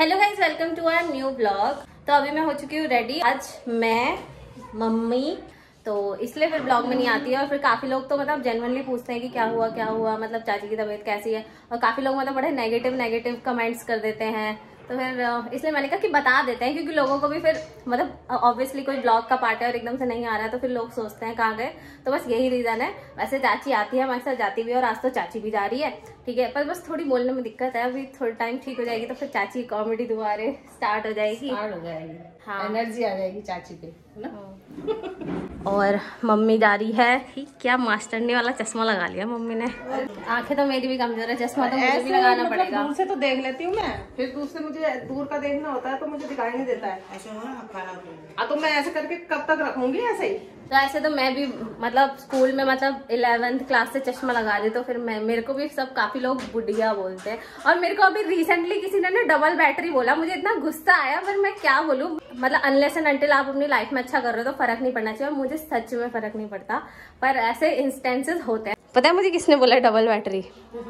Hello guys, welcome to our new blog. तो अभी मैं हो चुकी हूँ रेडी। आज मैं, मम्मी, तो इसलिए फिर ब्लॉग में नहीं आती है। और फिर काफी लोग तो मतलब जेन्युइनली पूछते हैं कि क्या हुआ, मतलब चाची की तबीयत कैसी है। और काफी लोग मतलब बड़े नेगेटिव कमेंट्स कर देते हैं। तो फिर इसलिए मैंने कहा कि बता देते हैं, क्योंकि लोगों को भी फिर मतलब ऑब्वियसली कोई ब्लॉग का पार्ट है और एकदम से नहीं आ रहा है तो फिर लोग सोचते हैं कहाँ गए। तो बस यही रीजन है। वैसे चाची आती है हमारे साथ, जाती भी है, और आज तो चाची भी जा रही है, ठीक है। पर बस थोड़ी बोलने में दिक्कत है। अभी थोड़ा टाइम ठीक हो जाएगी तो फिर चाची कॉमेडी दोबारा स्टार्ट हो जाएगी। हाँ, एनर्जी आ जाएगी चाची पे, है ना। और मम्मी जा रही है। क्या मास्टरनी वाला चश्मा लगा लिया मम्मी ने। आंखें तो मेरी भी कमजोर है, चश्मा तो मुझे भी लगाना पड़ेगा। दूर से तो देख लेती हूँ मैं, फिर दूर से मुझे दूर का देखना होता है तो मुझे दिखाई नहीं देता है। ऐसे हो ना खाना तो मैं ऐसे करके कब तक रखूंगी ऐसे ही। तो ऐसे तो मैं भी मतलब स्कूल में मतलब 11th क्लास से चश्मा लगा दी, तो फिर मेरे को भी सब काफी लोग बुढ़िया बोलते हैं। और मेरे को अभी रिसेंटली किसी ने ना डबल बैटरी बोला, मुझे इतना गुस्सा आया। पर मैं क्या बोलूं, मतलब अनलेस एंड अनटिल आप अपनी लाइफ में अच्छा कर रहे हो तो फर्क नहीं पड़ना चाहिए। और मुझे सच में फर्क नहीं पड़ता, पर ऐसे इंस्टेंसेस होते हैं। पता है मुझे किसने बोला डबल बैटरी?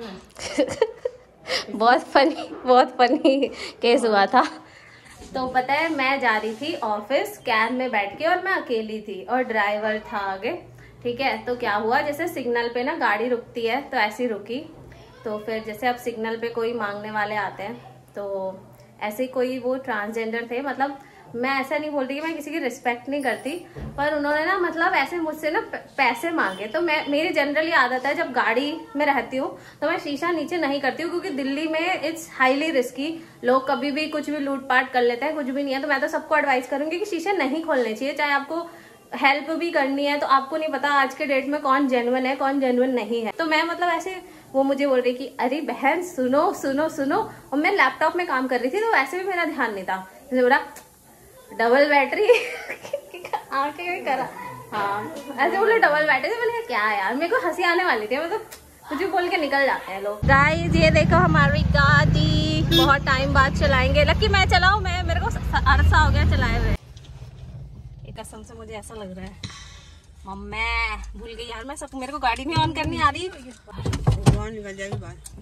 बहुत फनी केस हुआ था। तो पता है मैं जा रही थी ऑफिस कैब में बैठ के, और मैं अकेली थी और ड्राइवर था आगे, ठीक है। तो क्या हुआ, जैसे सिग्नल पे ना गाड़ी रुकती है तो ऐसी रुकी। तो फिर जैसे अब सिग्नल पे कोई मांगने वाले आते हैं, तो ऐसे कोई वो ट्रांसजेंडर थे। मतलब मैं ऐसा नहीं बोल रही कि मैं किसी की रिस्पेक्ट नहीं करती, पर उन्होंने ना मतलब ऐसे मुझसे ना पैसे मांगे। तो मेरी जनरली आदत है, जब गाड़ी में रहती हूँ तो मैं शीशा नीचे नहीं करती हूँ, क्योंकि दिल्ली में इट्स हाईली रिस्की। लोग कभी भी कुछ भी लूटपाट कर लेते हैं, कुछ भी नहीं है। तो मैं तो सबको एडवाइस करूंगी कि शीशे नहीं खोलने चाहिए। चाहे आपको हेल्प भी करनी है तो आपको नहीं पता आज के डेट में कौन जेन्युइन है कौन जेन्युइन नहीं है। तो मैं मतलब ऐसे वो मुझे बोल रही कि अरे बहन सुनो सुनो सुनो, और मैं लैपटॉप में काम कर रही थी तो वैसे भी मेरा ध्यान नहीं था। जैसे बोला डबल बैटरी आके भी करा, हाँ ऐसे बोले डबल बैटरी। तो मैंने क्या यार, मेरे को हंसी आने वाली थी। मतलब कुछ बोल के निकल जाते हैं लोग। गाइस ये देखो हमारी गाड़ी, बहुत टाइम बाद चलाएंगे। लकी मैं चलाऊं? मेरे को अरसा हो गया चलाए हुए। कसम से मुझे ऐसा लग रहा है मैं भूल गई यार, मैं सब मेरे को गाड़ी नहीं ऑन करनी आ रही। निकल जाएगी बात।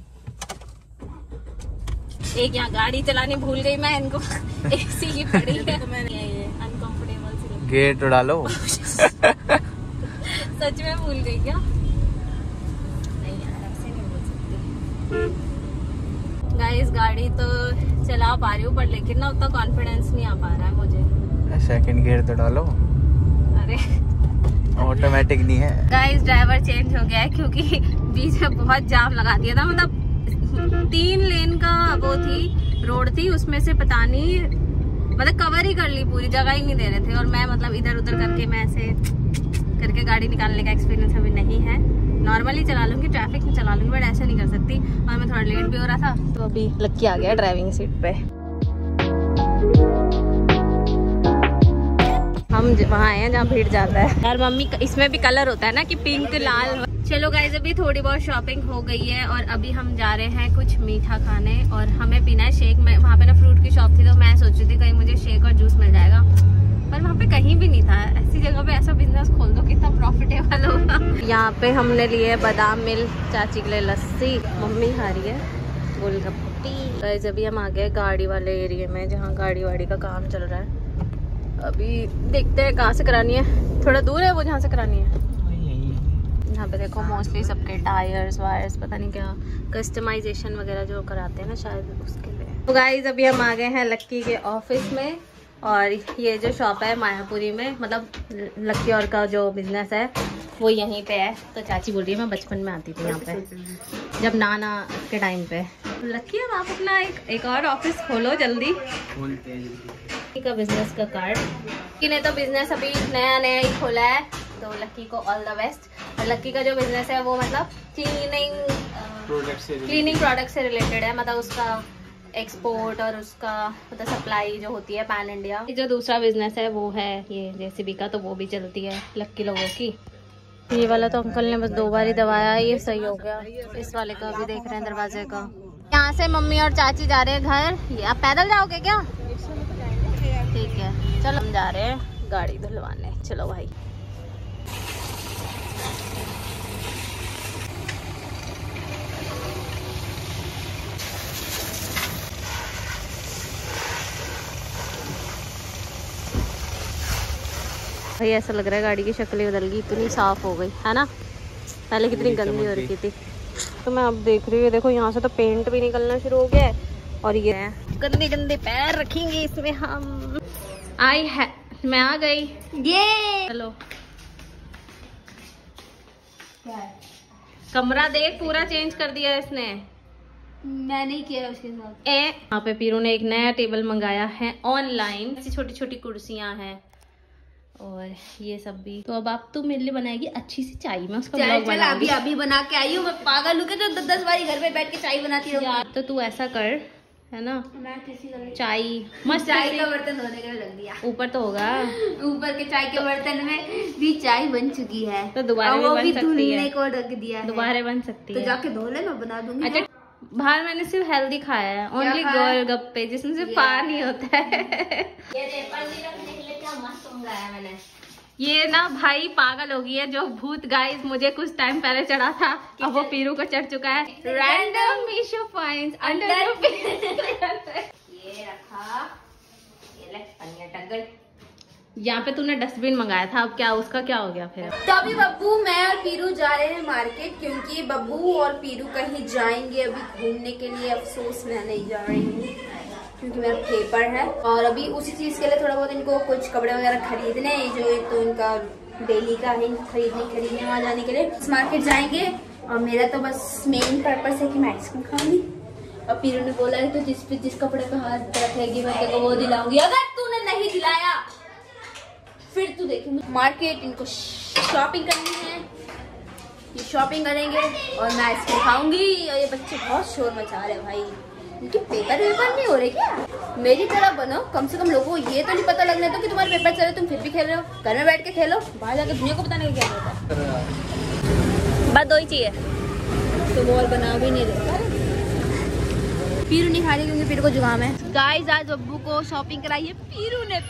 एक यहाँ गाड़ी चलानी भूल गई मैं, इनको एसी की पड़ी है तो मैंने ये अनकंफर्टेबल सी गेट डालो। सच में भूल गई क्या? नहीं यार ऐसे नहीं बोल सकती। गाइस गाड़ी तो चला पा रही हूँ, पर लेकिन ना उतना कॉन्फिडेंस नहीं आ पा रहा है मुझे। सेकंड गियर तो डालो। अरे ऑटोमेटिक नहीं है। गाइस ड्राइवर चेंज हो गया है, क्योंकि बीच में बहुत जाम लगा दिया था। मतलब 3 लेन का वो थी, रोड थी, उसमें से पता नहीं मतलब कवर ही कर ली, पूरी जगह ही नहीं दे रहे थे। और मैं मतलब इधर उधर करके मैं ऐसे करके गाड़ी निकालने का एक्सपीरियंस अभी नहीं है। नॉर्मली चला लूंगी, ट्रैफिक में चला लूंगी, बट ऐसे नहीं कर सकती। और मैं थोड़ा लेट भी हो रहा था, तो अभी लक्की आ गया ड्राइविंग सीट पे। हम वहाँ आए हैं जहाँ भीड़ ज्यादा है यार। मम्मी इसमें भी कलर होता है ना कि पिंक लाल। चलो गाइस अभी थोड़ी बहुत शॉपिंग हो गई है और अभी हम जा रहे हैं कुछ मीठा खाने, और हमें पीना है शेक। मैं वहाँ पे ना फ्रूट की शॉप थी, तो मैं सोच रही थी कहीं मुझे शेक और जूस मिल जाएगा, पर वहाँ पे कहीं भी नहीं था। ऐसी जगह पे ऐसा बिजनेस खोल दो, कितना प्रॉफिटेबल होगा। यहाँ पे हमने लिए बादाम मिल्क, चाची के लिए लस्सी, मम्मी खा रही है गोलगप्पी। गाइस अभी हम आ गए गाड़ी वाले एरिया में, जहाँ गाड़ी वाड़ी का काम चल रहा है। अभी देखते हैं कहाँ से करानी है, थोड़ा दूर है वो जहाँ से करानी है। यहाँ पे देखो मोस्टली सबके टायर्स वायर्स, पता नहीं क्या कस्टमाइजेशन वगैरह जो कराते हैं ना, शायद उसके लिए। तो गाइस अभी हम आ गए हैं लक्की के ऑफिस में, और ये जो शॉप है मायापुरी में, मतलब लक्की और का जो बिजनेस है वो यहीं पे है। तो चाची बोल रही है मैं बचपन में आती थी यहाँ पे, जब नाना के टाइम पे। लक्की अब आप अपना एक और ऑफिस खोलो जल्दी। का बिजनेस का कार्ड ने तो बिजनेस अभी नया ही खोला है, तो लक्की को ऑल द बेस्ट। और लक्की का जो बिजनेस है वो मतलब क्लीनिंग प्रोडक्ट से रिलेटेड है। मतलब उसका एक्सपोर्ट और उसका मतलब सप्लाई जो होती है पैन इंडिया। जो दूसरा बिजनेस है वो है ये जेसीबी का, तो वो भी चलती है लक्की लोगों की। ये वाला तो अंकल ने बस 2 बार ही दबाया, ये सही हो गया। इस वाले का भी देख रहे हैं दरवाजे का। यहाँ से मम्मी और चाची जा रहे हैं घर। ये आप पैदल जाओगे क्या? ठीक है चलो हम जा रहे हैं गाड़ी धुलवाने। चलो भाई। भाई ऐसा लग रहा है गाड़ी की शक्ल बदल गई, इतनी साफ हो गई है ना, पहले कितनी गंदी हो रखी थी। तो मैं अब देख रही हूँ, देखो यहाँ से तो पेंट भी निकलना शुरू हो गया है और ये गंदे गंदे पैर रखेंगे इसमें हम। मैं आ गई, ये चलो कमरा देख पूरा चेंज कर दिया इसने, मैं नहीं किया उसके साथ। यहाँ पे पीरू ने एक नया टेबल मंगाया है ऑनलाइन, ऐसी छोटी छोटी कुर्सियां हैं और ये सब भी। तो अब आप तो मेरे लिए बनाएगी अच्छी सी चाय, मैं उसका ब्लॉग बनाऊंगी। अभी बना के आई हूँ, मैं पागल हूँ कि तो 10 बारी घर पे बैठ के चाय बनाती रहूँ यार। तो तू ऐसा कर, है ना, मैं किसी चाय मस्त, चाय का बर्तन धोने का लग दिया, ऊपर तो होगा, ऊपर के चाय के बर्तन में भी चाय बन चुकी है, तो दोबारा भी बन सकती है, को रख दिया है, दोबारा बन सकती है, तो जाके धो ले, मैं बना दूंगी। अच्छा बाहर मैंने सिर्फ हेल्दी खाया है, ओनली गोलगप्पे जिसमें सिर्फ पानी होता है। ये पन्नी रखने के लिए क्या मस्त मंगाया मैंने। ये ना भाई पागल हो गई है, जो भूत गाइस मुझे कुछ टाइम पहले चढ़ा था अब वो पीरू को चढ़ चुका है। रैंडम मीशो फाइंड्स अंडर ये रखा, ये ले पन्नी अटक गई। यहाँ पे तूने डस्टबिन मंगाया था, अब क्या उसका क्या हो गया फिर? तो अभी बब्बू, मैं और पीरू जा रहे हैं मार्केट, क्योंकि बब्बू और पीरू कहीं जाएंगे अभी घूमने के लिए। अफसोस मैं नहीं जा रही हूँ क्योंकि मेरा पेपर है, और अभी उसी चीज के लिए थोड़ा बहुत इनको कुछ कपड़े वगैरह खरीदने, जो एक तो इनका डेली का है, खरीदने वहाँ जाने के लिए मार्केट जाएंगे। और मेरा तो बस मेन पर्पस है कि मैं आइसक्रीम खाऊंगी, और पीरू ने बोला है तो जिस कपड़े पे हाथ रखेगी मैं तेरे को वो दिलाऊंगी, अगर तूने नहीं दिलाया फिर तू देखेंगे। मार्केट इनको शॉपिंग करनी है, ये शॉपिंग करेंगे और मैं आइसक्रीम खाऊंगी। और ये बच्चे बहुत शोर मचा रहे हैं भाई, इनके पेपर नहीं हो रहे क्या? मेरी तरह बनो, कम से कम लोगों को ये तो नहीं पता लगना तो कि तुम्हारे पेपर चल रहे, तुम फिर भी खेल रहे हो। घर में बैठ के खेलो, बाहर जाकर दुनिया को बताने का क्या होता है। बस दो ही चाहिए तो मॉल बना भी नहीं रहे। पीरू नहीं खा रही क्योंकि पीरू को जुकाम है। गाइस आज बब्बू को शॉपिंग कराई है पीरू ने।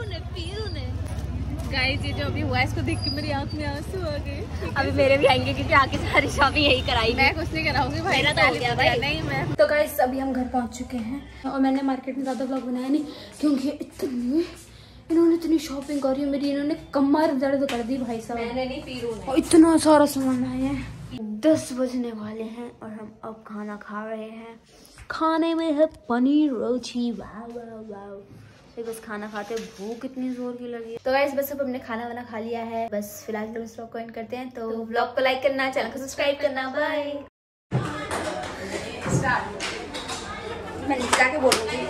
गाइस ये जो अभी हुआ है इसको देख के मेरी आंख में आंसू आ गए। अभी मेरे भी आएंगे क्योंकि आके सारी शॉपिंग यही कराई। मैं कुछ नहीं कराऊंगी भाई, मेरा तो हो गया भाई। नहीं मैं तो गाइस अभी हम घर पहुंच चुके हैं और मैंने मार्केट में ज्यादा व्लॉग बनाया नहीं क्योंकि इन्होंने इतनी शॉपिंग करी है मेरी, इन्होंने कमर दर्द कर दी भाई साहब। मैंने नहीं, पीरू ने। और इतना सारा सामान लाए हैं। 10 बजने वाले हैं और हम अब खाना खा रहे हैं। खाने में है पनीर रोटी, वाह वाह वाह। बस खाना खाते भूख इतनी जोर की लगी है। तो गाइस बस अब हमने खाना वाना खा लिया है, बस फिलहाल तो इस व्लॉग को एंड करते हैं। तो व्लॉग को लाइक करना, चैनल को सब्सक्राइब करना, बाय। मैं नीचे जाके बोलूंगी।